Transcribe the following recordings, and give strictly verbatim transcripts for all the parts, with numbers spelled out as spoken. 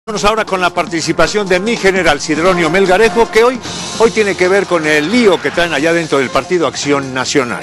Vamos ahora con la participación de mi general Sidronio Melgarejo, que hoy, hoy tiene que ver con el lío que traen allá dentro del Partido Acción Nacional.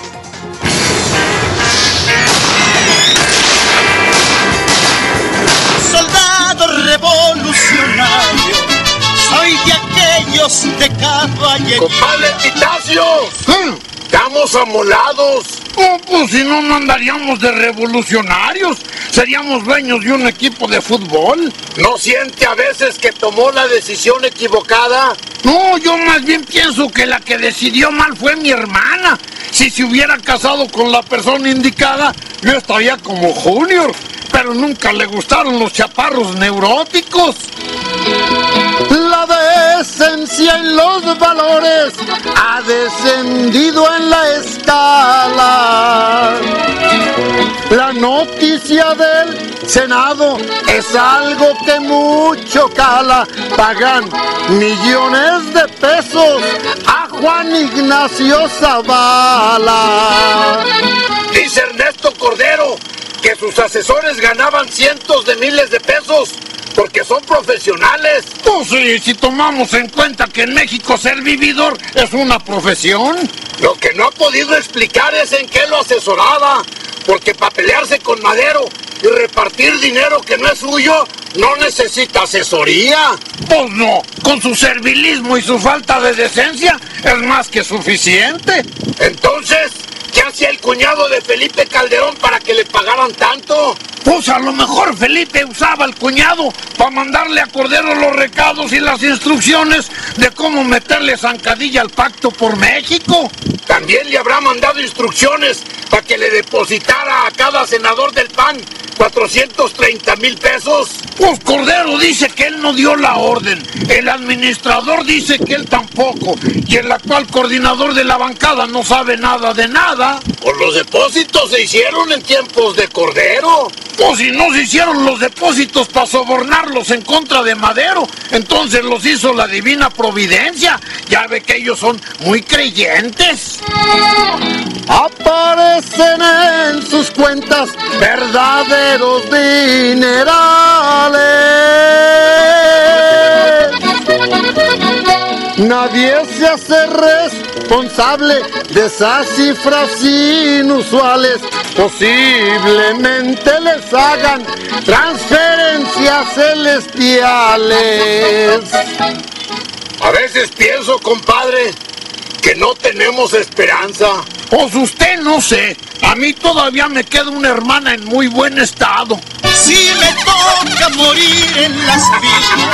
Soldado revolucionario, soy de aquellos de caballería. ¡Compadre Pitacio! ¿Eh? ¡Estamos amolados! Oh, pues si no, no andaríamos de revolucionarios. Seríamos dueños de un equipo de fútbol. ¿No siente a veces que tomó la decisión equivocada? No, yo más bien pienso que la que decidió mal fue mi hermana. Si se hubiera casado con la persona indicada, yo estaría como Junior. Pero nunca le gustaron los chaparros neuróticos. La decencia en los valores ha descendido en la escala. La noticia del Senado es algo que mucho cala. Pagan millones de pesos a Juan Ignacio Zavala. Dice Ernesto Cordero que sus asesores ganaban cientos de miles de pesos porque son profesionales. Pues sí, si tomamos en cuenta que en México ser vividor es una profesión. Lo que no ha podido explicar es en qué lo asesoraba, porque para pelearse con Madero y repartir dinero que no es suyo, no necesita asesoría. Pues no, con su servilismo y su falta de decencia es más que suficiente. Entonces, ¿qué hacía el cuñado de Felipe Calderón para que le pagaran tanto? Pues a lo mejor Felipe usaba al cuñado para mandarle a Cordero los recados y las instrucciones de cómo meterle zancadilla al pacto por México. También le habrá mandado instrucciones para que le depositara a cada senador del P A N cuatrocientos treinta mil pesos. Pues Cordero dice que él no dio la orden, el administrador dice que él tampoco, y el actual coordinador de la bancada no sabe nada de nada. Pues los depósitos se hicieron en tiempos de Cordero. Pues si no se hicieron los depósitos para sobornarlos en contra de Madero, entonces los hizo la divina providencia. Ya ve que ellos son muy creyentes. Aparecen en sus cuentas verdaderos dinerales. Nadie se hace responsable de esas cifras inusuales. Posiblemente les hagan transferencias celestiales. A veces pienso, compadre, que no tenemos esperanza. Pues usted no sé, a mí todavía me queda una hermana en muy buen estado. Si me toca morir en las filas